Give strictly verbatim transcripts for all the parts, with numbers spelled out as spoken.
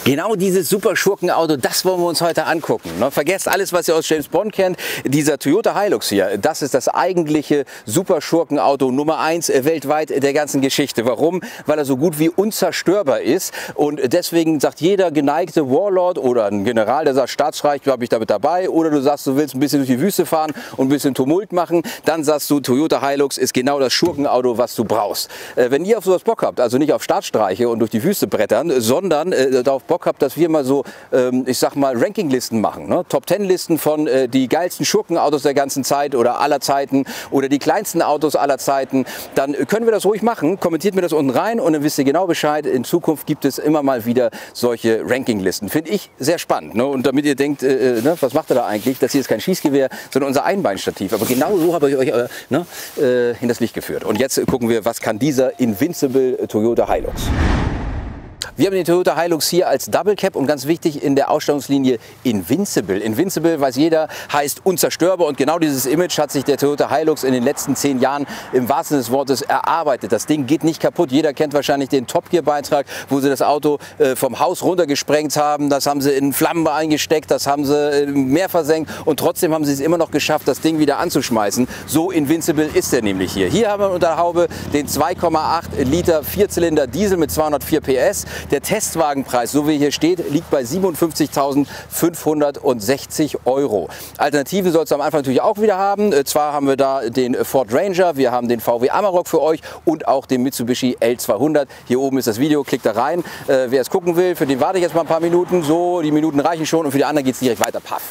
Genau dieses super Schurkenauto, das wollen wir uns heute angucken. Ne? Vergesst alles, was ihr aus James Bond kennt. Dieser Toyota Hilux hier, das ist das eigentliche super Schurkenauto Nummer eins weltweit der ganzen Geschichte. Warum? Weil er so gut wie unzerstörbar ist. Und deswegen sagt jeder geneigte Warlord oder ein General, der sagt, Staatsreich, habe ich damit dabei. Oder du sagst, du willst ein bisschen durch die Wüste fahren und ein bisschen Tumult machen. Dann sagst du, Toyota Hilux ist genau das Schurkenauto, was du brauchst. Äh, wenn ihr auf sowas Bock habt, also nicht auf Staatsstreiche und durch die Wüste brettern, sondern äh, darauf Bock habt, dass wir mal so, ähm, ich sag mal, Rankinglisten machen. Ne? Top Ten Listen von äh, die geilsten Schurkenautos der ganzen Zeit oder aller Zeiten oder die kleinsten Autos aller Zeiten. Dann können wir das ruhig machen. Kommentiert mir das unten rein und dann wisst ihr genau Bescheid. In Zukunft gibt es immer mal wieder solche Rankinglisten. Finde ich sehr spannend. Ne? Und damit ihr denkt, äh, ne, was macht er da eigentlich? Das hier ist kein Schießgewehr, sondern unser Einbeinstativ. Aber genau so habe ich euch äh, ne, äh, in das Licht geführt. Und jetzt gucken wir, was kann dieser Invincible Toyota Hilux. Wir haben den Toyota Hilux hier als Double Cab und ganz wichtig in der Ausstattungslinie Invincible. Invincible, weiß jeder, heißt unzerstörbar und genau dieses Image hat sich der Toyota Hilux in den letzten zehn Jahren im wahrsten Sinne des Wortes erarbeitet. Das Ding geht nicht kaputt. Jeder kennt wahrscheinlich den Top Gear Beitrag, wo sie das Auto äh, vom Haus runtergesprengt haben. Das haben sie in Flammen eingesteckt, das haben sie im Meer versenkt und trotzdem haben sie es immer noch geschafft, das Ding wieder anzuschmeißen. So Invincible ist er nämlich hier. Hier haben wir unter der Haube den zwei Komma acht Liter Vierzylinder Diesel mit zweihundertvier P S. Der Testwagenpreis, so wie hier steht, liegt bei siebenundfünfzigtausendfünfhundertsechzig Euro. Alternativen soll es am Anfang natürlich auch wieder haben. Zwar haben wir da den Ford Ranger, wir haben den V W Amarok für euch und auch den Mitsubishi L zweihundert. Hier oben ist das Video, klickt da rein. Äh, wer es gucken will, für den warte ich jetzt mal ein paar Minuten. So, die Minuten reichen schon und für die anderen geht es direkt weiter. Paff.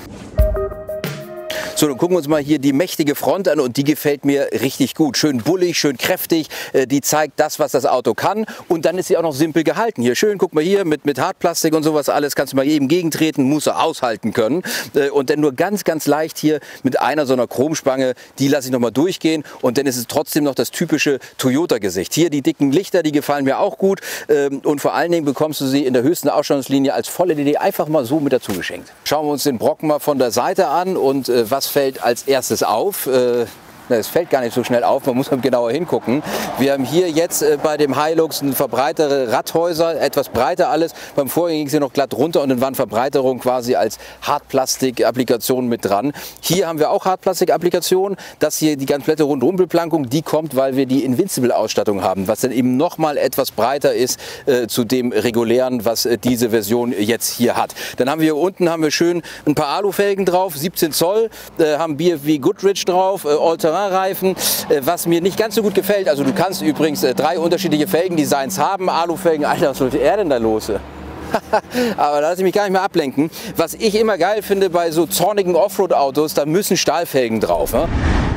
So, dann gucken wir uns mal hier die mächtige Front an und die gefällt mir richtig gut. Schön bullig, schön kräftig, die zeigt das, was das Auto kann und dann ist sie auch noch simpel gehalten. Hier schön, guck mal hier, mit, mit Hartplastik und sowas alles, kannst du mal jedem gegentreten, muss er aushalten können. Und dann nur ganz, ganz leicht hier mit einer so einer Chromspange, die lasse ich noch mal durchgehen und dann ist es trotzdem noch das typische Toyota-Gesicht. Hier die dicken Lichter, die gefallen mir auch gut und vor allen Dingen bekommst du sie in der höchsten Ausstattungslinie als Voll-L E D einfach mal so mit dazu geschenkt. Schauen wir uns den Brocken mal von der Seite an und was fällt als erstes auf? Äh, Es fällt gar nicht so schnell auf, man muss genauer hingucken. Wir haben hier jetzt äh, bei dem Hilux ein verbreitere Radhäuser, etwas breiter alles. Beim vorigen ging es hier noch glatt runter und dann waren Verbreiterungen quasi als Hartplastik-Applikation mit dran. Hier haben wir auch Hartplastik-Applikationen. Das hier, die komplette Rundumbeplankung, die kommt, weil wir die Invincible-Ausstattung haben, was dann eben noch mal etwas breiter ist äh, zu dem regulären, was äh, diese Version jetzt hier hat. Dann haben wir hier unten haben wir schön ein paar Alufelgen drauf, siebzehn Zoll, äh, haben B F W Goodrich drauf, äh, All-Terrain Reifen, was mir nicht ganz so gut gefällt. Also du kannst übrigens drei unterschiedliche Felgendesigns haben. Alufelgen, Alter, was ist er denn da los? Aber da lasse ich mich gar nicht mehr ablenken. Was ich immer geil finde bei so zornigen Offroad-Autos, da müssen Stahlfelgen drauf. Ne?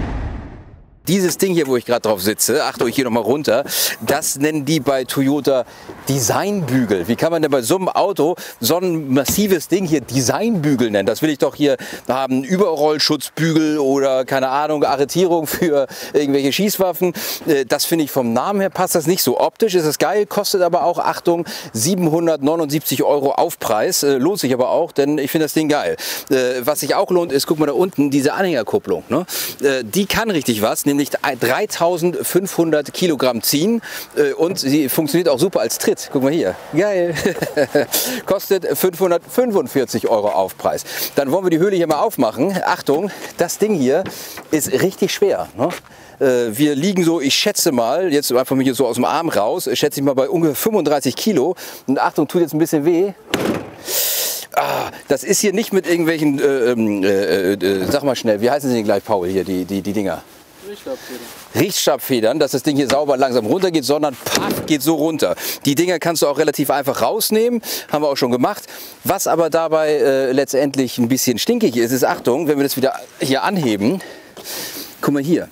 Dieses Ding hier, wo ich gerade drauf sitze, achtet euch hier nochmal runter, das nennen die bei Toyota Designbügel. Wie kann man denn bei so einem Auto so ein massives Ding hier Designbügel nennen? Das will ich doch hier haben, Überrollschutzbügel oder keine Ahnung, Arretierung für irgendwelche Schießwaffen. Das finde ich vom Namen her passt das nicht so. Optisch ist es geil, kostet aber auch, Achtung, siebenhundertneunundsiebzig Euro Aufpreis. Lohnt sich aber auch, denn ich finde das Ding geil. Was sich auch lohnt ist, guck mal da unten, diese Anhängerkupplung. Ne? Die kann richtig was, nämlich dreitausendfünfhundert Kilogramm ziehen und sie funktioniert auch super als Tritt. Guck mal hier, geil. Kostet fünfhundertfünfundvierzig Euro Aufpreis. Dann wollen wir die Höhle hier mal aufmachen. Achtung, das Ding hier ist richtig schwer. Ne? Wir liegen so, ich schätze mal, jetzt einfach mal hier so aus dem Arm raus, schätze ich mal bei ungefähr fünfunddreißig Kilo. Und Achtung, tut jetzt ein bisschen weh. Ah, das ist hier nicht mit irgendwelchen, äh, äh, äh, sag mal schnell, wie heißen sie denn gleich, Paul, hier, die, die, die Dinger? Riechtstabfedern. Riechtstabfedern, dass das Ding hier sauber langsam runtergeht, sondern paff, geht so runter. Die Dinger kannst du auch relativ einfach rausnehmen, haben wir auch schon gemacht. Was aber dabei äh, letztendlich ein bisschen stinkig ist, ist, Achtung, wenn wir das wieder hier anheben, guck mal hier.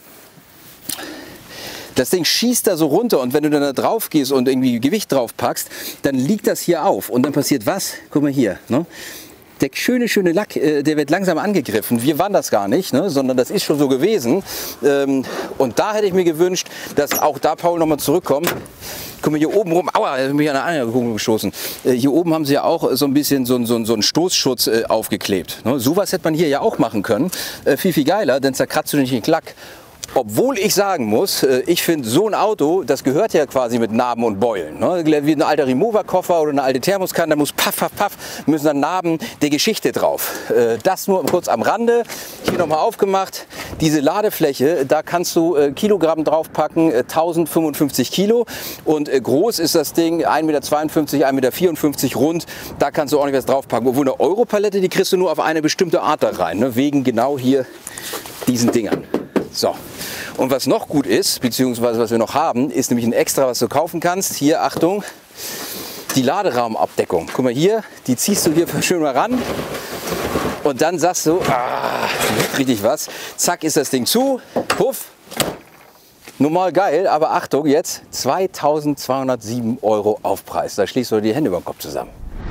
Das Ding schießt da so runter und wenn du dann da drauf gehst und irgendwie Gewicht drauf packst, dann liegt das hier auf und dann passiert was? Guck mal hier. Ne? Der schöne, schöne Lack, äh, der wird langsam angegriffen. Wir waren das gar nicht, ne? Sondern das ist schon so gewesen. Ähm, und da hätte ich mir gewünscht, dass auch da Paul nochmal zurückkommt. Guck mal hier oben rum, aua, ich bin mich an eine Anhängerkupplung gestoßen. Äh, hier oben haben sie ja auch so ein bisschen so, so, so einen Stoßschutz äh, aufgeklebt. Ne? Sowas hätte man hier ja auch machen können. Äh, viel, viel geiler, denn zerkratzt du nicht den Lack. Obwohl ich sagen muss, ich finde so ein Auto, das gehört ja quasi mit Narben und Beulen. Ne? Wie ein alter Remover-Koffer oder eine alte Thermoskanne, da muss paff, paff, paff, müssen dann Narben der Geschichte drauf. Das nur kurz am Rande. Hier nochmal aufgemacht. Diese Ladefläche, da kannst du Kilogramm draufpacken, tausendfünfundfünfzig Kilo. Und groß ist das Ding ein Meter zweiundfünfzig, ein Meter vierundfünfzig rund. Da kannst du ordentlich was draufpacken. Obwohl eine Europalette, die kriegst du nur auf eine bestimmte Art da rein. Ne? Wegen genau hier diesen Dingern. So. Und was noch gut ist, beziehungsweise was wir noch haben, ist nämlich ein Extra, was du kaufen kannst. Hier, Achtung, die Laderaumabdeckung. Guck mal hier, die ziehst du hier schön mal ran. Und dann sagst du, ah, richtig was. Zack, ist das Ding zu. Puff. Normal geil, aber Achtung, jetzt zweitausendzweihundertsieben Euro Aufpreis. Da schlägst du die Hände über den Kopf zusammen.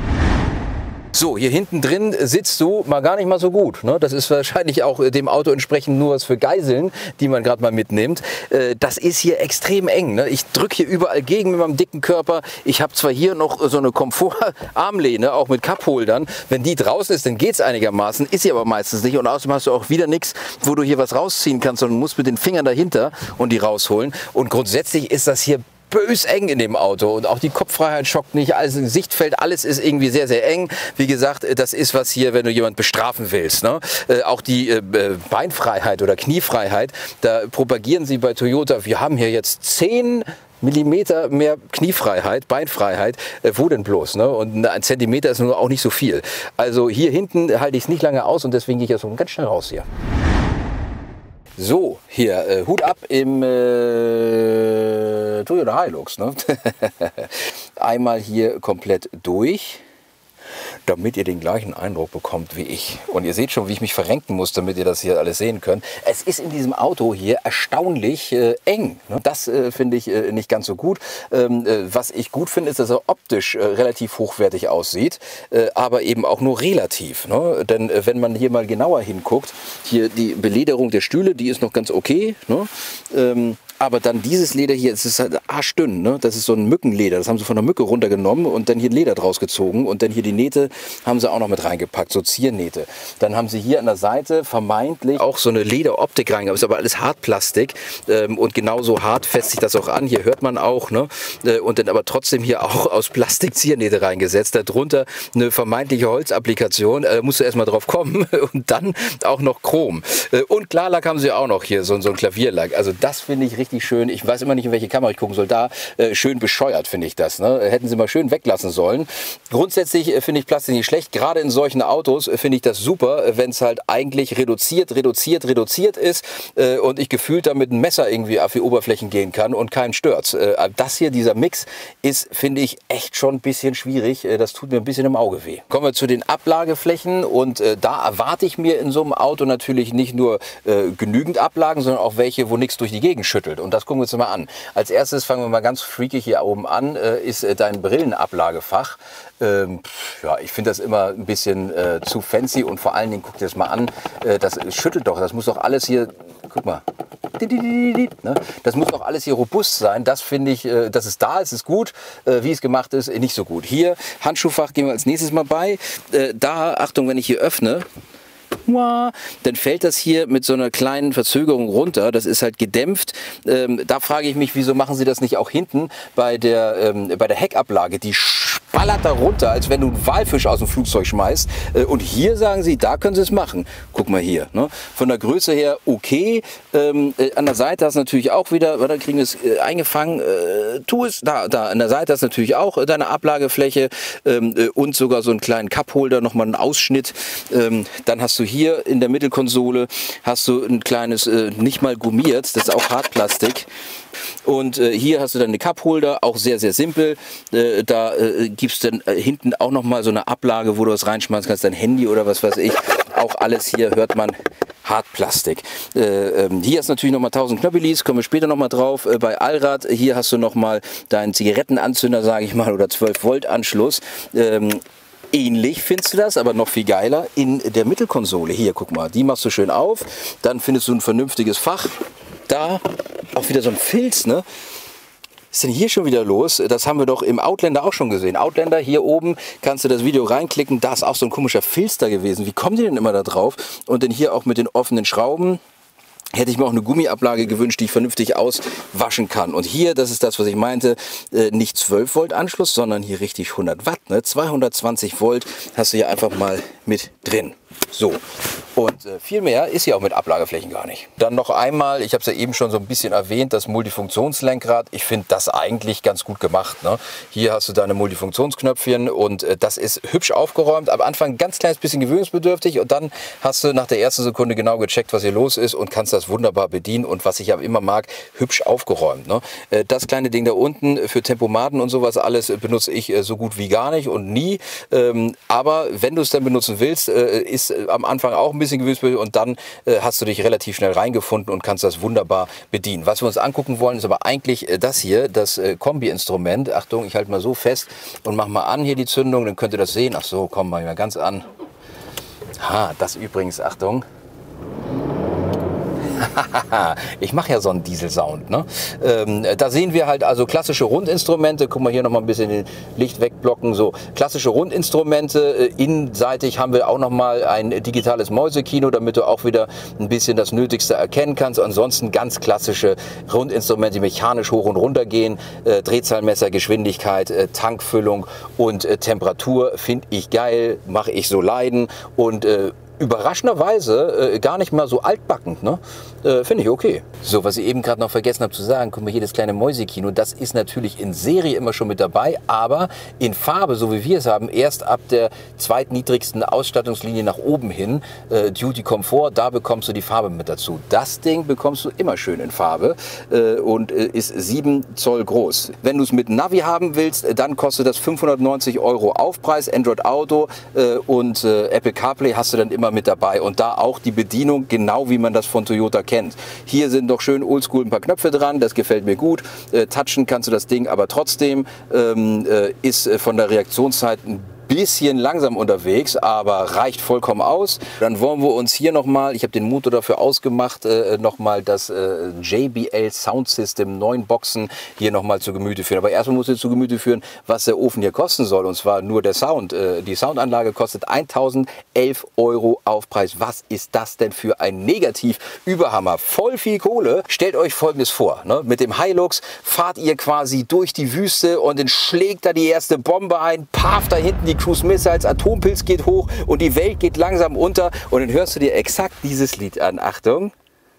So, hier hinten drin sitzt du mal gar nicht mal so gut. Ne? Das ist wahrscheinlich auch dem Auto entsprechend nur was für Geiseln, die man gerade mal mitnimmt. Äh, das ist hier extrem eng. Ne? Ich drücke hier überall gegen mit meinem dicken Körper. Ich habe zwar hier noch so eine Komfortarmlehne, auch mit Cupholdern. Wenn die draußen ist, dann geht es einigermaßen. Ist sie aber meistens nicht. Und außerdem hast du auch wieder nichts, wo du hier was rausziehen kannst, sondern musst mit den Fingern dahinter und die rausholen. Und grundsätzlich ist das hier bös eng in dem Auto und auch die Kopffreiheit schockt nicht, alles im Sichtfeld, alles ist irgendwie sehr, sehr eng. Wie gesagt, das ist was hier, wenn du jemanden bestrafen willst. Ne? Äh, auch die äh, Beinfreiheit oder Kniefreiheit, da propagieren sie bei Toyota, wir haben hier jetzt zehn Millimeter mehr Kniefreiheit, Beinfreiheit, äh, wo denn bloß? Ne? Und ein Zentimeter ist nur auch nicht so viel. Also hier hinten halte ich es nicht lange aus und deswegen gehe ich jetzt so ganz schnell raus hier. So, hier, äh, Hut ab im äh, Toyota Hilux. Ne? Einmal hier komplett durch, damit ihr den gleichen Eindruck bekommt wie ich. Und ihr seht schon, wie ich mich verrenken muss, damit ihr das hier alles sehen könnt. Es ist in diesem Auto hier erstaunlich äh, eng. Ne? Das äh, finde ich äh, nicht ganz so gut. Ähm, äh, was ich gut finde, ist, dass er optisch äh, relativ hochwertig aussieht, äh, aber eben auch nur relativ. Ne? Denn äh, wenn man hier mal genauer hinguckt, hier die Belederung der Stühle, die ist noch ganz okay. Ne? Ähm, Aber dann dieses Leder hier, es ist halt arschdünn, ne? Das ist so ein Mückenleder. Das haben sie von der Mücke runtergenommen und dann hier Leder draus gezogen. Und dann hier die Nähte haben sie auch noch mit reingepackt, so Ziernähte. Dann haben sie hier an der Seite vermeintlich auch so eine Lederoptik reingehabt. Ist aber alles Hartplastik. Ähm, und genauso hart fässt sich das auch an. Hier hört man auch, ne? Äh, und dann aber trotzdem hier auch aus Plastik Ziernähte reingesetzt. Darunter eine vermeintliche Holzapplikation. Äh, musst du erstmal drauf kommen. Und dann auch noch Chrom. Äh, und Klarlack haben sie auch noch hier, so, so ein Klavierlack. Also das finde ich richtig schön. Ich weiß immer nicht, in welche Kamera ich gucken soll. Da äh, schön bescheuert finde ich das. Ne? Hätten sie mal schön weglassen sollen. Grundsätzlich äh, finde ich Plastik nicht schlecht. Gerade in solchen Autos äh, finde ich das super, äh, wenn es halt eigentlich reduziert, reduziert, reduziert ist äh, und ich gefühlt damit ein Messer irgendwie auf die Oberflächen gehen kann und keinen stört. Äh, das hier, dieser Mix, ist, finde ich, echt schon ein bisschen schwierig. Äh, das tut mir ein bisschen im Auge weh. Kommen wir zu den Ablageflächen und äh, da erwarte ich mir in so einem Auto natürlich nicht nur äh, genügend Ablagen, sondern auch welche, wo nichts durch die Gegend schüttelt. Und das gucken wir uns mal an. Als erstes fangen wir mal ganz freakig hier oben an, äh, ist äh, dein Brillenablagefach. Ähm, ja, ich finde das immer ein bisschen äh, zu fancy und vor allen Dingen, guck dir das mal an, äh, das schüttelt doch, das muss doch alles hier, guck mal, das muss doch alles hier robust sein. Das finde ich, äh, dass es da ist, ist gut, äh, wie es gemacht ist, nicht so gut. Hier, Handschuhfach gehen wir als nächstes mal bei. Äh, da, Achtung, wenn ich hier öffne, dann fällt das hier mit so einer kleinen Verzögerung runter. Das ist halt gedämpft. Ähm, da frage ich mich, wieso machen sie das nicht auch hinten bei der, ähm, bei der Heckablage? Die ballert da runter, als wenn du einen Walfisch aus dem Flugzeug schmeißt. Äh, und hier sagen sie, da können sie es machen. Guck mal hier. Ne? Von der Größe her okay. Ähm, äh, an der Seite hast du natürlich auch wieder, da kriegen wir es äh, eingefangen. Äh, tu es. Da, da. An der Seite hast du natürlich auch äh, deine Ablagefläche ähm, äh, und sogar so einen kleinen Cupholder, nochmal einen Ausschnitt. Ähm, dann hast du hier in der Mittelkonsole hast du ein kleines, äh, nicht mal gummiert, das ist auch Hartplastik. Und äh, hier hast du dann eine Cupholder, auch sehr, sehr simpel. Äh, da äh, gibt es dann äh, hinten auch nochmal so eine Ablage, wo du was reinschmeißen kannst, dein Handy oder was weiß ich. Auch alles hier hört man Hartplastik. Äh, ähm, hier hast du natürlich nochmal tausend Knöppelis, kommen wir später nochmal drauf. Äh, bei Allrad, hier hast du nochmal deinen Zigarettenanzünder, sage ich mal, oder zwölf Volt Anschluss. Ähm, Ähnlich findest du das, aber noch viel geiler in der Mittelkonsole. Hier, guck mal, die machst du schön auf. Dann findest du ein vernünftiges Fach. Da auch wieder so ein Filz, ne? Was ist denn hier schon wieder los? Das haben wir doch im Outlander auch schon gesehen. Outlander, hier oben kannst du das Video reinklicken. Da ist auch so ein komischer Filz da gewesen. Wie kommen die denn immer da drauf? Und dann hier auch mit den offenen Schrauben. hätte ich mir auch eine Gummiablage gewünscht, die ich vernünftig auswaschen kann. Und hier, das ist das, was ich meinte, äh, nicht zwölf Volt Anschluss, sondern hier richtig hundert Watt. Ne? zweihundertzwanzig Volt hast du hier einfach mal mit drin. So, und äh, viel mehr ist hier auch mit Ablageflächen gar nicht. Dann noch einmal, ich habe es ja eben schon so ein bisschen erwähnt, das Multifunktionslenkrad. Ich finde das eigentlich ganz gut gemacht. Ne? Hier hast du deine Multifunktionsknöpfchen und äh, das ist hübsch aufgeräumt. Am Anfang ein ganz kleines bisschen gewöhnungsbedürftig und dann hast du nach der ersten Sekunde genau gecheckt, was hier los ist und kannst das wunderbar bedienen. Und was ich aber immer mag, hübsch aufgeräumt. Ne? Äh, das kleine Ding da unten für Tempomaten und sowas alles äh, benutze ich äh, so gut wie gar nicht und nie. Ähm, aber wenn du es dann benutzen willst, äh, ist äh, am Anfang auch ein bisschen gewöhnungsbedürftig und dann äh, hast du dich relativ schnell reingefunden und kannst das wunderbar bedienen. Was wir uns angucken wollen, ist aber eigentlich äh, das hier, das äh, Kombi-Instrument. Achtung, ich halte mal so fest und mach mal an hier die Zündung, dann könnt ihr das sehen. Ach so, komm mal ganz an. Ha, das übrigens, Achtung. Ich mache ja so einen Diesel-Sound. Ne? Ähm, da sehen wir halt also klassische Rundinstrumente. Guck mal hier noch mal ein bisschen den Licht wegblocken. So klassische Rundinstrumente. Äh, innenseitig haben wir auch noch mal ein digitales Mäusekino, damit du auch wieder ein bisschen das Nötigste erkennen kannst. Ansonsten ganz klassische Rundinstrumente, die mechanisch hoch und runter gehen. Äh, Drehzahlmesser, Geschwindigkeit, äh, Tankfüllung und äh, Temperatur finde ich geil, mache ich so leiden und äh, überraschenderweise äh, gar nicht mal so altbackend, ne? Äh, finde ich okay. So, was ich eben gerade noch vergessen habe zu sagen, guck mal hier das kleine Mäusekino, das ist natürlich in Serie immer schon mit dabei, aber in Farbe, so wie wir es haben, erst ab der zweitniedrigsten Ausstattungslinie nach oben hin, äh, Duty Comfort, da bekommst du die Farbe mit dazu. Das Ding bekommst du immer schön in Farbe äh, und äh, ist sieben Zoll groß. Wenn du es mit Navi haben willst, dann kostet das fünfhundertneunzig Euro Aufpreis, Android Auto äh, und äh, Apple CarPlay hast du dann immer mit dabei und da auch die Bedienung genau wie man das von Toyota kennt. Hier sind noch schön oldschool ein paar Knöpfe dran, das gefällt mir gut. Äh, touchen kannst du das Ding aber trotzdem, ähm, äh, ist äh, von der Reaktionszeit ein bisschen langsam unterwegs, aber reicht vollkommen aus. Dann wollen wir uns hier nochmal, ich habe den Motor dafür ausgemacht, äh, nochmal das äh, J B L Sound System neun Boxen hier nochmal zu Gemüte führen. Aber erstmal muss ich zu Gemüte führen, was der Ofen hier kosten soll. Und zwar nur der Sound. Äh, die Soundanlage kostet eintausendelf Euro Aufpreis. Was ist das denn für ein Negativ-Überhammer? Voll viel Kohle. Stellt euch Folgendes vor. Ne? Mit dem Hilux fahrt ihr quasi durch die Wüste und dann schlägt da die erste Bombe ein, paf, da hinten die Cruise Missiles, Atompilz geht hoch und die Welt geht langsam unter und dann hörst du dir exakt dieses Lied an. Achtung.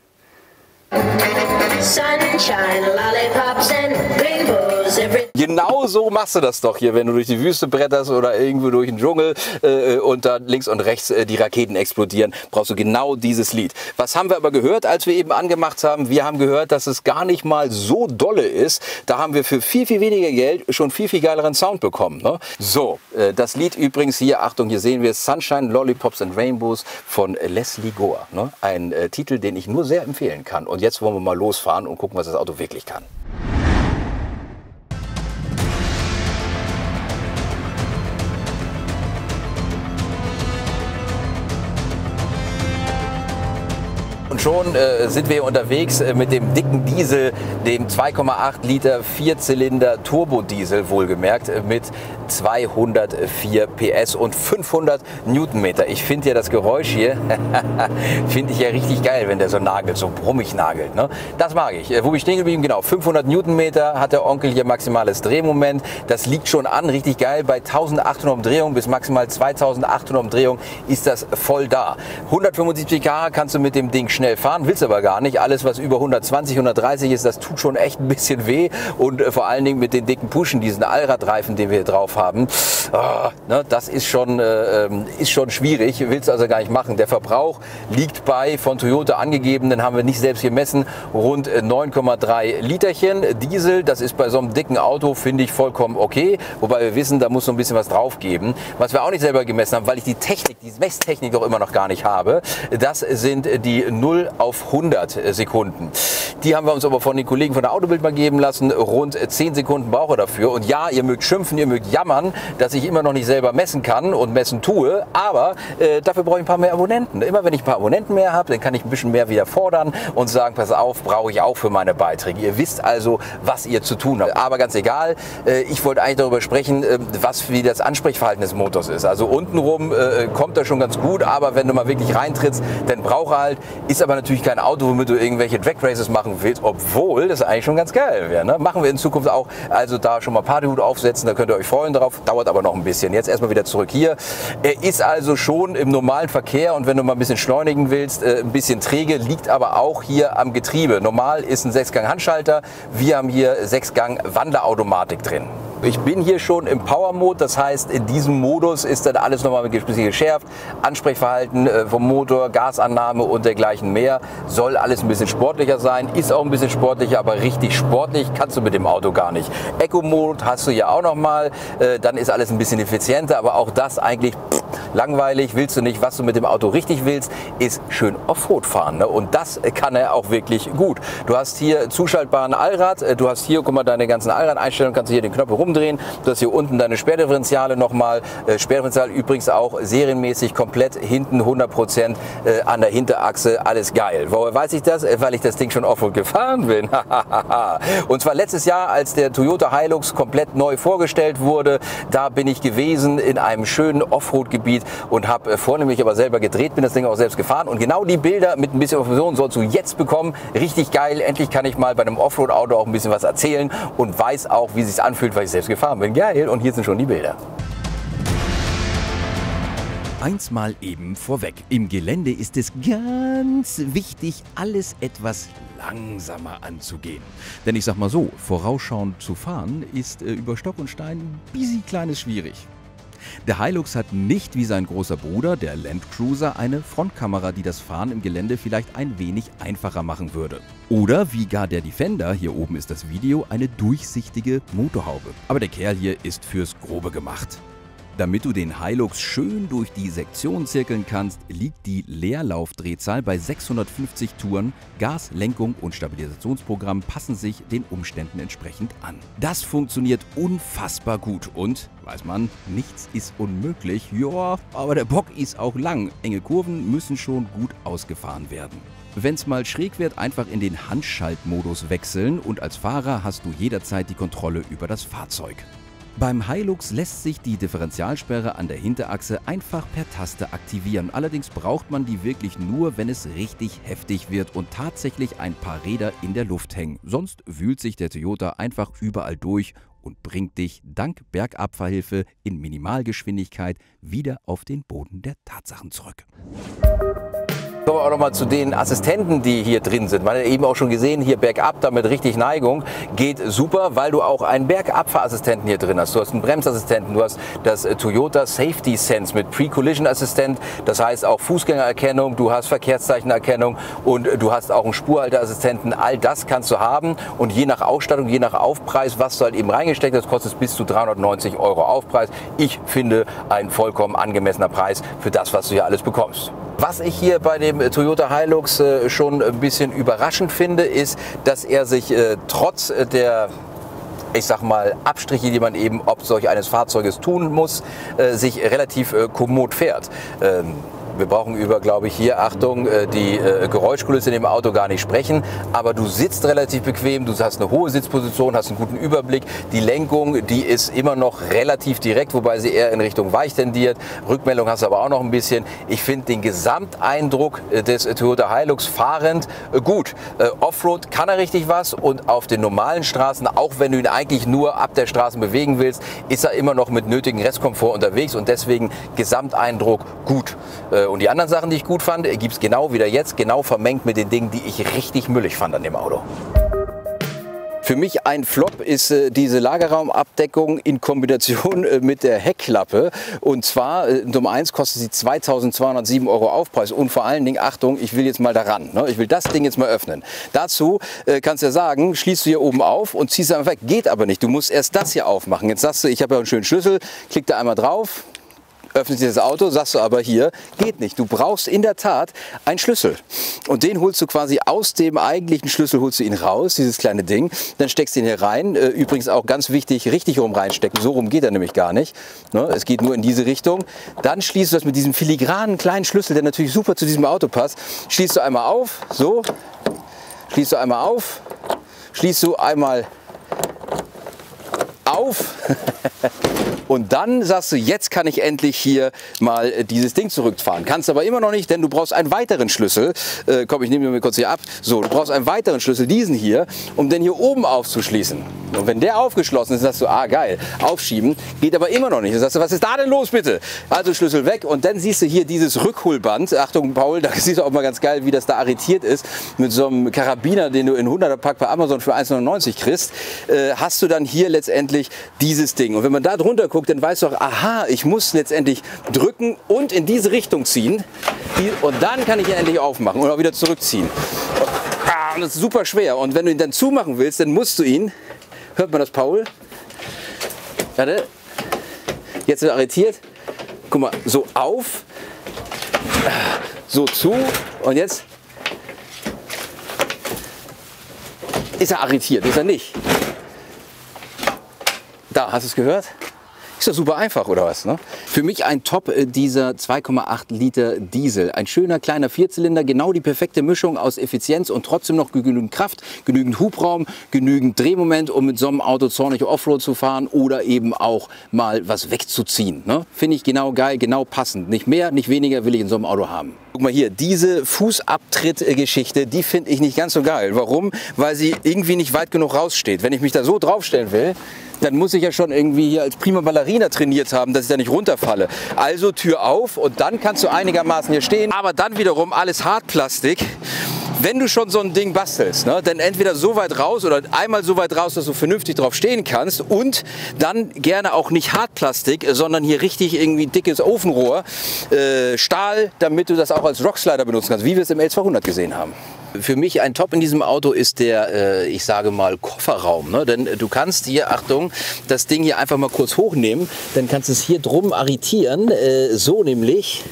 Sunshine, lollipops and rainbows, every genau so machst du das doch hier, wenn du durch die Wüste bretterst oder irgendwo durch den Dschungel äh, und da links und rechts äh, die Raketen explodieren, brauchst du genau dieses Lied. Was haben wir aber gehört, als wir eben angemacht haben? Wir haben gehört, dass es gar nicht mal so dolle ist. Da haben wir für viel, viel weniger Geld schon viel, viel geileren Sound bekommen. Ne? So, äh, das Lied übrigens hier, Achtung, hier sehen wir Sunshine, Lollipops and Rainbows von Leslie Gore. Ne? Ein äh, Titel, den ich nur sehr empfehlen kann. Und jetzt wollen wir mal losfahren und gucken, was das Auto wirklich kann. Und schon äh, sind wir unterwegs äh, mit dem dicken Diesel, dem zwei Komma acht Liter Vierzylinder Turbodiesel, wohlgemerkt, äh, mit zweihundertvier P S und fünfhundert Newtonmeter. Ich finde ja das Geräusch hier, finde ich ja richtig geil, wenn der so nagelt, so brummig nagelt. Ne? Das mag ich. Äh, wo bin ich stehen geblieben? Genau, fünfhundert Newtonmeter hat der Onkel hier maximales Drehmoment. Das liegt schon an, richtig geil. Bei eintausendachthundert Umdrehungen bis maximal zweitausendachthundert Umdrehungen ist das voll da. hundertfünfundsiebzig Kilometer pro Stunde kannst du mit dem Ding schnell fahren, willst aber gar nicht. Alles, was über hundertzwanzig, hundertdreißig ist, das tut schon echt ein bisschen weh. Und äh, vor allen Dingen mit den dicken Pushen, diesen Allradreifen, den wir hier drauf haben, oh, ne, das ist schon, äh, ist schon schwierig. Willst du also gar nicht machen. Der Verbrauch liegt bei, von Toyota angegeben, den haben wir nicht selbst gemessen, rund neun Komma drei Literchen. Diesel, das ist bei so einem dicken Auto, finde ich vollkommen okay. Wobei wir wissen, da muss so ein bisschen was drauf geben. Was wir auch nicht selber gemessen haben, weil ich die Technik, die Messtechnik doch immer noch gar nicht habe, das sind die null auf hundert Sekunden. Die haben wir uns aber von den Kollegen von der Autobild mal geben lassen. Rund zehn Sekunden braucht er dafür. Und ja, ihr mögt schimpfen, ihr mögt jammern, dass ich immer noch nicht selber messen kann und messen tue, aber äh, dafür brauche ich ein paar mehr Abonnenten. Immer wenn ich ein paar Abonnenten mehr habe, dann kann ich ein bisschen mehr wieder fordern und sagen, pass auf, brauche ich auch für meine Beiträge. Ihr wisst also, was ihr zu tun habt. Aber ganz egal, äh, ich wollte eigentlich darüber sprechen, äh, was wie das Ansprechverhalten des Motors ist. Also untenrum äh, kommt er schon ganz gut, aber wenn du mal wirklich reintrittst, dann braucht er halt, ist aber natürlich kein Auto, womit du irgendwelche Drag Races machen willst, obwohl das eigentlich schon ganz geil wäre. Ne? Machen wir in Zukunft auch, also da schon mal Partyhut aufsetzen, da könnt ihr euch freuen drauf, dauert aber noch ein bisschen. Jetzt erstmal wieder zurück hier. Er ist also schon im normalen Verkehr und wenn du mal ein bisschen schleunigen willst, äh, ein bisschen träge, liegt aber auch hier am Getriebe. Normal ist ein Sechsgang-Handschalter, wir haben hier Sechsgang-Wandlerautomatik drin. Ich bin hier schon im Power-Mode, das heißt, in diesem Modus ist dann alles nochmal ein bisschen geschärft. Ansprechverhalten vom Motor, Gasannahme und dergleichen mehr. Soll alles ein bisschen sportlicher sein, ist auch ein bisschen sportlicher, aber richtig sportlich kannst du mit dem Auto gar nicht. Eco-Mode hast du ja auch nochmal, dann ist alles ein bisschen effizienter, aber auch das eigentlich pff, langweilig, willst du nicht. Was du mit dem Auto richtig willst, ist schön Offroad fahren, ne? Und das kann er auch wirklich gut. Du hast hier zuschaltbaren Allrad, du hast hier, guck mal, deine ganzen Allrad-Einstellungen, kannst du hier den Knopf rum drehen. Du hast hier unten deine Sperrdifferentiale nochmal. Äh, Sperrdifferential übrigens auch serienmäßig komplett hinten hundert Prozent äh, an der Hinterachse. Alles geil. Woher weiß ich das? Weil ich das Ding schon Offroad gefahren bin. Und zwar letztes Jahr, als der Toyota Hilux komplett neu vorgestellt wurde. Da bin ich gewesen in einem schönen Offroad-Gebiet und habe äh, vornehmlich aber selber gedreht, bin das Ding auch selbst gefahren. Und genau die Bilder mit ein bisschen Information sollst du jetzt bekommen. Richtig geil. Endlich kann ich mal bei einem Offroad-Auto auch ein bisschen was erzählen und weiß auch, wie es sich anfühlt, weil ich selbst gefahren bin. Geil, und hier sind schon die Bilder. Eins mal eben vorweg. Im Gelände ist es ganz wichtig, alles etwas langsamer anzugehen. Denn ich sag mal so, vorausschauend zu fahren ist äh, über Stock und Stein ein bisschen kleines schwierig. Der Hilux hat nicht wie sein großer Bruder, der Land Cruiser, eine Frontkamera, die das Fahren im Gelände vielleicht ein wenig einfacher machen würde. Oder wie gar der Defender, hier oben ist das Video, eine durchsichtige Motorhaube. Aber der Kerl hier ist fürs Grobe gemacht. Damit du den Hilux schön durch die Sektion zirkeln kannst, liegt die Leerlaufdrehzahl bei sechshundertfünfzig Touren. Gas, Lenkung und Stabilisationsprogramm passen sich den Umständen entsprechend an. Das funktioniert unfassbar gut und, weiß man, nichts ist unmöglich. Ja, aber der Bock ist auch lang. Enge Kurven müssen schon gut ausgefahren werden. Wenn's mal schräg wird, einfach in den Handschaltmodus wechseln und als Fahrer hast du jederzeit die Kontrolle über das Fahrzeug. Beim Hilux lässt sich die Differentialsperre an der Hinterachse einfach per Taste aktivieren. Allerdings braucht man die wirklich nur, wenn es richtig heftig wird und tatsächlich ein paar Räder in der Luft hängen. Sonst wühlt sich der Toyota einfach überall durch und bringt dich dank Bergabfahrhilfe in Minimalgeschwindigkeit wieder auf den Boden der Tatsachen zurück. Kommen wir auch noch mal zu den Assistenten, die hier drin sind. Man hat eben auch schon gesehen, hier bergab, damit richtig Neigung, geht super, weil du auch einen Bergabfahrassistenten hier drin hast. Du hast einen Bremsassistenten, du hast das Toyota Safety Sense mit Pre-Collision Assistent, das heißt auch Fußgängererkennung, du hast Verkehrszeichenerkennung und du hast auch einen Spurhalteassistenten. All das kannst du haben und je nach Ausstattung, je nach Aufpreis, was du halt eben reingesteckt hast, kostet es bis zu dreihundertneunzig Euro Aufpreis. Ich finde ein vollkommen angemessener Preis für das, was du hier alles bekommst. Was ich hier bei dem Toyota Hilux äh, schon ein bisschen überraschend finde, ist, dass er sich äh, trotz der, ich sag mal, Abstriche, die man eben ob solch eines Fahrzeuges tun muss, äh, sich relativ äh, kommod fährt. Ähm, Wir brauchen über, glaube ich, hier, Achtung, die Geräuschkulisse in dem Auto gar nicht sprechen. Aber du sitzt relativ bequem, du hast eine hohe Sitzposition, hast einen guten Überblick. Die Lenkung, die ist immer noch relativ direkt, wobei sie eher in Richtung weich tendiert. Rückmeldung hast du aber auch noch ein bisschen. Ich finde den Gesamteindruck des Toyota Hilux fahrend gut. Offroad kann er richtig was und auf den normalen Straßen, auch wenn du ihn eigentlich nur ab der Straße bewegen willst, ist er immer noch mit nötigem Restkomfort unterwegs und deswegen Gesamteindruck gut. Und die anderen Sachen, die ich gut fand, gibt es genau wieder jetzt, genau vermengt mit den Dingen, die ich richtig müllig fand an dem Auto. Für mich ein Flop ist äh, diese Lagerraumabdeckung in Kombination äh, mit der Heckklappe. Und zwar, äh, Nummer eins kostet sie zweitausendzweihundertsieben Euro Aufpreis. Und vor allen Dingen, Achtung, ich will jetzt mal daran. Ne? Ich will das Ding jetzt mal öffnen. Dazu äh, kannst du ja sagen, schließt du hier oben auf und ziehst einfach weg. Geht aber nicht. Du musst erst das hier aufmachen. Jetzt sagst du, ich habe ja einen schönen Schlüssel, klick da einmal drauf. öffnet sich das Auto, sagst du aber hier, geht nicht. Du brauchst in der Tat einen Schlüssel. Und den holst du quasi aus dem eigentlichen Schlüssel, holst du ihn raus, dieses kleine Ding. Dann steckst du ihn hier rein. Übrigens auch ganz wichtig, richtig rum reinstecken. So rum geht er nämlich gar nicht. Es geht nur in diese Richtung. Dann schließt du das mit diesem filigranen kleinen Schlüssel, der natürlich super zu diesem Auto passt. Schließt du einmal auf, so. Schließt du einmal auf. Schließt du einmal auf. Und dann sagst du, jetzt kann ich endlich hier mal dieses Ding zurückfahren. Kannst aber immer noch nicht, denn du brauchst einen weiteren Schlüssel. Äh, komm, ich nehme mir kurz hier ab. So, du brauchst einen weiteren Schlüssel, diesen hier, um den hier oben aufzuschließen. Und wenn der aufgeschlossen ist, sagst du, ah geil, aufschieben. Geht aber immer noch nicht. Dann sagst du, was ist da denn los bitte? Also Schlüssel weg und dann siehst du hier dieses Rückholband. Achtung Paul, da siehst du auch mal ganz geil, wie das da arretiert ist. Mit so einem Karabiner, den du in hunderter Pack bei Amazon für eins neunundneunzig kriegst, äh, hast du dann hier letztendlich dieses Ding. Und wenn man da drunter guckt, dann weißt du auch, aha, ich muss letztendlich drücken und in diese Richtung ziehen. Und dann kann ich ihn endlich aufmachen und auch wieder zurückziehen. Und das ist super schwer. Und wenn du ihn dann zumachen willst, dann musst du ihn, hört man das, Paul? Warte. Jetzt wird er arretiert. Guck mal, so auf, so zu und jetzt ist er arretiert, ist er nicht. Da, hast du es gehört? Ist doch super einfach, oder was? Ne? Für mich ein Top äh, dieser zwei Komma acht Liter Diesel. Ein schöner kleiner Vierzylinder, genau die perfekte Mischung aus Effizienz und trotzdem noch genügend Kraft, genügend Hubraum, genügend Drehmoment, um mit so einem Auto zornig Offroad zu fahren oder eben auch mal was wegzuziehen. Ne? Finde ich genau geil, genau passend. Nicht mehr, nicht weniger will ich in so einem Auto haben. Guck mal hier, diese Fußabtritt-Geschichte, die finde ich nicht ganz so geil. Warum? Weil sie irgendwie nicht weit genug raussteht. Wenn ich mich da so draufstellen will, dann muss ich ja schon irgendwie hier als Prima Ballerina trainiert haben, dass ich da nicht runterfalle. Also Tür auf und dann kannst du einigermaßen hier stehen. Aber dann wiederum alles Hartplastik. Wenn du schon so ein Ding bastelst, ne, dann entweder so weit raus oder einmal so weit raus, dass du vernünftig drauf stehen kannst und dann gerne auch nicht Hartplastik, sondern hier richtig irgendwie dickes Ofenrohr, äh, Stahl, damit du das auch als Rockslider benutzen kannst, wie wir es im L zweihundert gesehen haben. Für mich ein Top in diesem Auto ist der, äh, ich sage mal, Kofferraum. Ne? Denn du kannst hier, Achtung, das Ding hier einfach mal kurz hochnehmen, dann kannst du es hier drum arretieren, äh, so nämlich.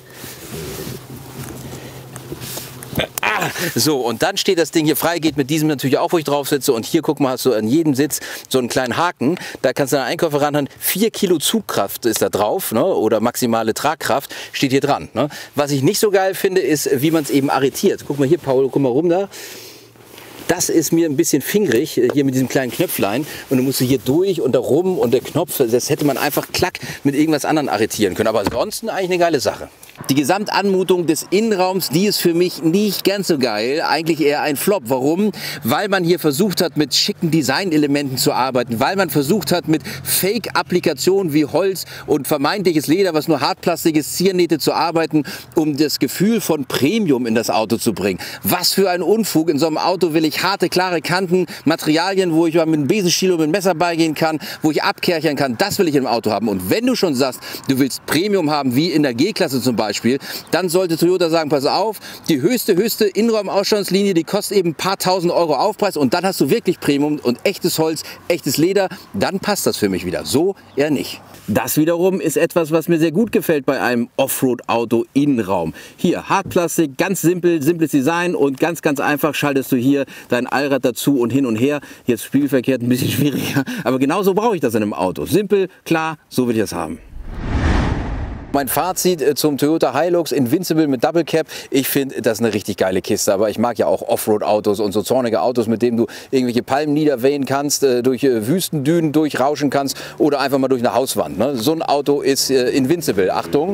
Ah, so, und dann steht das Ding hier frei, geht mit diesem natürlich auch, wo ich drauf sitze. Und hier, guck mal, hast du an jedem Sitz so einen kleinen Haken. Da kannst du einen Einkäufer ranhauen. vier Kilo Zugkraft ist da drauf, ne? Oder maximale Tragkraft steht hier dran. Ne? Was ich nicht so geil finde, ist, wie man es eben arretiert. Guck mal hier, Paul, guck mal rum da. Das ist mir ein bisschen fingrig, hier mit diesem kleinen Knöpflein. Und du musst hier durch und da rum und der Knopf, das hätte man einfach klack mit irgendwas anderem arretieren können. Aber ansonsten eigentlich eine geile Sache. Die Gesamtanmutung des Innenraums, die ist für mich nicht ganz so geil, eigentlich eher ein Flop. Warum? Weil man hier versucht hat, mit schicken Designelementen zu arbeiten, weil man versucht hat, mit Fake-Applikationen wie Holz und vermeintliches Leder, was nur Hartplastik ist, Ziernähte zu arbeiten, um das Gefühl von Premium in das Auto zu bringen. Was für ein Unfug! In so einem Auto will ich harte, klare Kanten, Materialien, wo ich mal mit einem Besenstiel und mit einem Messer beigehen kann, wo ich abkerchern kann, das will ich im Auto haben. Und wenn du schon sagst, du willst Premium haben, wie in der G-Klasse zum Beispiel, Beispiel, dann sollte Toyota sagen, pass auf, die höchste, höchste Innenraumausstattungslinie, die kostet eben ein paar tausend Euro Aufpreis und dann hast du wirklich Premium und echtes Holz, echtes Leder, dann passt das für mich wieder. So eher nicht. Das wiederum ist etwas, was mir sehr gut gefällt bei einem Offroad-Auto Innenraum. Hier Hartplastik, ganz simpel, simples Design und ganz, ganz einfach schaltest du hier dein Allrad dazu und hin und her. Jetzt spiegelverkehrt ein bisschen schwieriger, aber genauso brauche ich das in einem Auto. Simpel, klar, so will ich das haben. Mein Fazit zum Toyota Hilux Invincible mit Double Cab. Ich finde, das ist eine richtig geile Kiste. Aber ich mag ja auch Offroad-Autos und so zornige Autos, mit denen du irgendwelche Palmen niederwehen kannst, durch Wüstendünen durchrauschen kannst oder einfach mal durch eine Hauswand. Ne? So ein Auto ist Invincible. Achtung.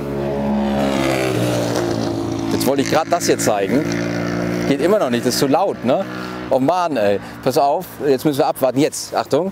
Jetzt wollte ich gerade das hier zeigen. Geht immer noch nicht, das ist zu laut. Ne? Oh Mann, ey. Pass auf, jetzt müssen wir abwarten. Jetzt, Achtung.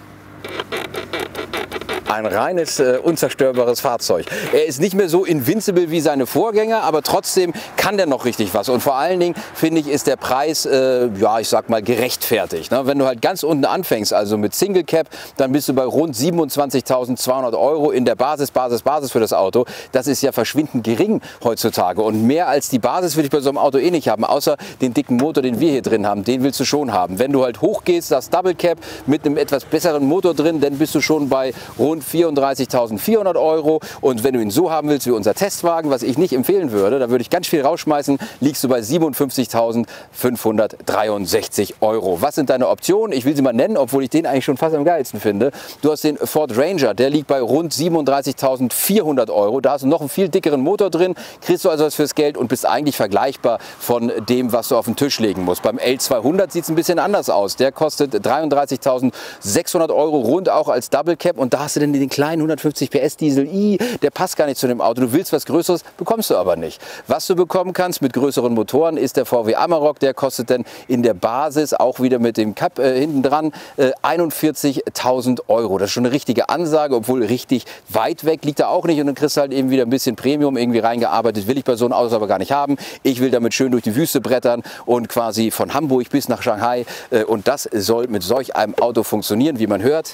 Ein reines, äh, unzerstörbares Fahrzeug. Er ist nicht mehr so invincible wie seine Vorgänger, aber trotzdem kann der noch richtig was. Und vor allen Dingen, finde ich, ist der Preis, äh, ja, ich sag mal, gerechtfertigt. Ne? Wenn du halt ganz unten anfängst, also mit Single Cab, dann bist du bei rund siebenundzwanzigtausendzweihundert Euro in der Basis, Basis, Basis für das Auto. Das ist ja verschwindend gering heutzutage. Und mehr als die Basis will ich bei so einem Auto eh nicht haben, außer den dicken Motor, den wir hier drin haben. Den willst du schon haben. Wenn du halt hochgehst, das Double Cab mit einem etwas besseren Motor drin, dann bist du schon bei rund vierunddreißigtausendvierhundert Euro. Und wenn du ihn so haben willst wie unser Testwagen, was ich nicht empfehlen würde, da würde ich ganz viel rausschmeißen, liegst du bei siebenundfünfzigtausendfünfhundertdreiundsechzig Euro. Was sind deine Optionen? Ich will sie mal nennen, obwohl ich den eigentlich schon fast am geilsten finde. Du hast den Ford Ranger, der liegt bei rund siebenunddreißigtausendvierhundert Euro. Da hast du noch einen viel dickeren Motor drin, kriegst du also was fürs Geld und bist eigentlich vergleichbar von dem, was du auf den Tisch legen musst. Beim L zweihundert sieht es ein bisschen anders aus. Der kostet dreiunddreißigtausendsechshundert Euro, rund auch als Double Cab. Und da hast du dann den kleinen hundertfünfzig P S Diesel. I, der passt gar nicht zu dem Auto. Du willst was Größeres, bekommst du aber nicht. Was du bekommen kannst mit größeren Motoren ist der V W Amarok. Der kostet dann in der Basis, auch wieder mit dem Cup äh, hinten dran, äh, einundvierzigtausend Euro. Das ist schon eine richtige Ansage, obwohl richtig weit weg liegt er auch nicht. Und dann kriegst du halt eben wieder ein bisschen Premium irgendwie reingearbeitet. Will ich bei so einem Auto aber gar nicht haben. Ich will damit schön durch die Wüste brettern und quasi von Hamburg bis nach Shanghai. Äh, und das soll mit solch einem Auto funktionieren, wie man hört.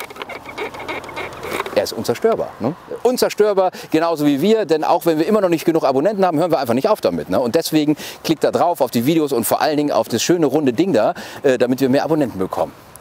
Er ist unzerstörbar. Ne? Unzerstörbar, genauso wie wir, denn auch wenn wir immer noch nicht genug Abonnenten haben, hören wir einfach nicht auf damit. Ne? Und deswegen klickt da drauf auf die Videos und vor allen Dingen auf das schöne runde Ding da, äh, damit wir mehr Abonnenten bekommen.